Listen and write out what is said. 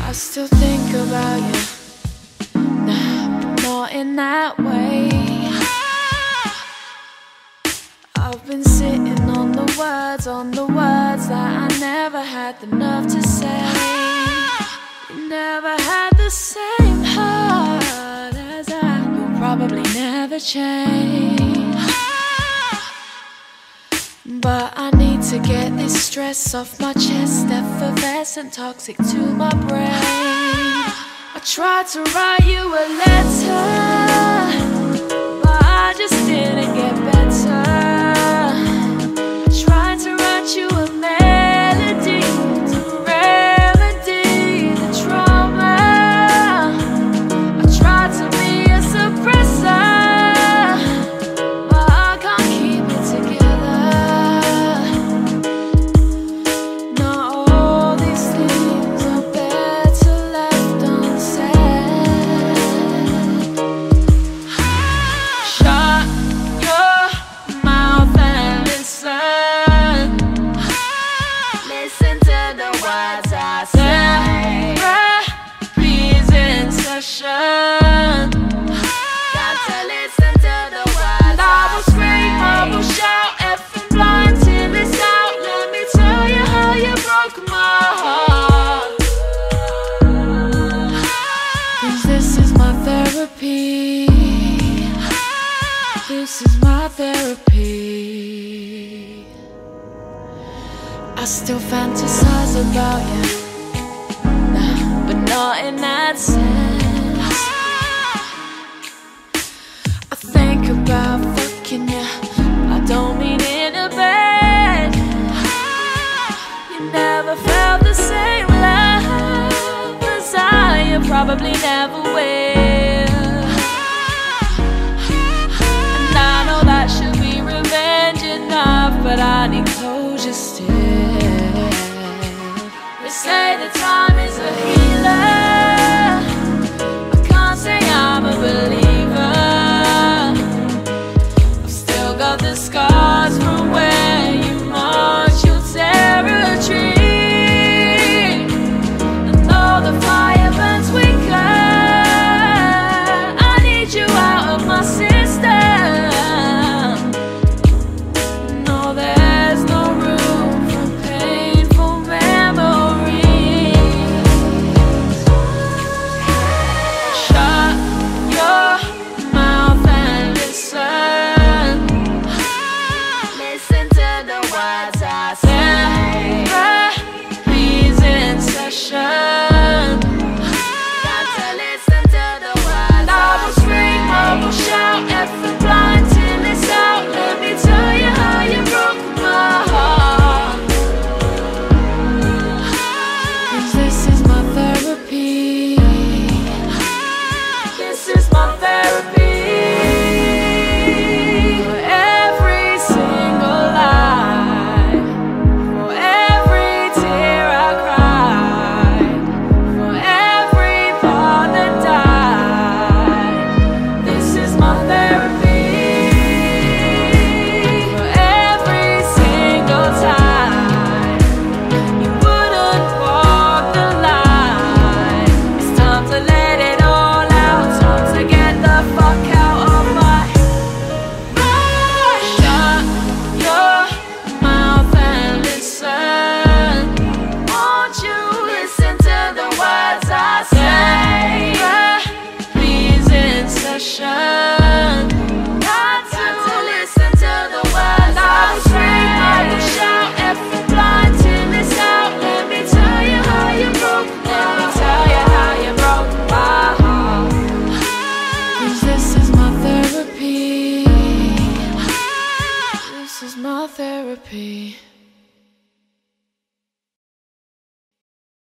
I still think about you, nah, but not in that way. I've been sitting on the words that I never had the nerve to say. You never had the same heart as I. You'll probably never change, but I need to get this stress off my chest. Effervescent, toxic to my brain. I tried to write you a letter, but I just didn't get better. I tried to write you a melody to remedy the trauma. I tried to be a suppressor, but I can't keep it together. Not all these things are better left unsaid. Shut your mouth and listen. Listen to the words I say. Therapy's in session. Got to listen to the words I will scream, I will shout, effing blind till it's out. Let me tell you how you broke my heart. 'Cause this is my therapy. This is my therapy. I still fantasize about you, nah, but not in that sense. I think about fucking you, I don't mean in a bed. You never felt the same love as I, you probably never will. And I know that should be revenge enough, but I need closure still. They say that time is a healer. I can't say I'm a believer. I've still got the scars from where you marched your territory. And though the fire burns weaker, I need you out of my system. No, there's no room for painful memories. Shut your mouth and listen. Listen to the words I say. Therapy's in session. Got to listen to the words I will scream, I will shout, effing blind till it's out. Let me tell you how you broke my heart. 'Cause this is my therapy. This is my therapy. For every single lie, for every tear I cried, for every part that died. This is my therapy. For every single time you wouldn't walk the line. It's time to let it all out. Time to get the fuck out of my mind. Shut your mouth and listen. Won't you listen to the words I say? Therapy's in session. Got to listen to the words I will scream, I will shout, effing blind till it's out. Let me tell you how you broke. Let me tell you how you broke my heart. 'Cause this is my therapy. This is my therapy.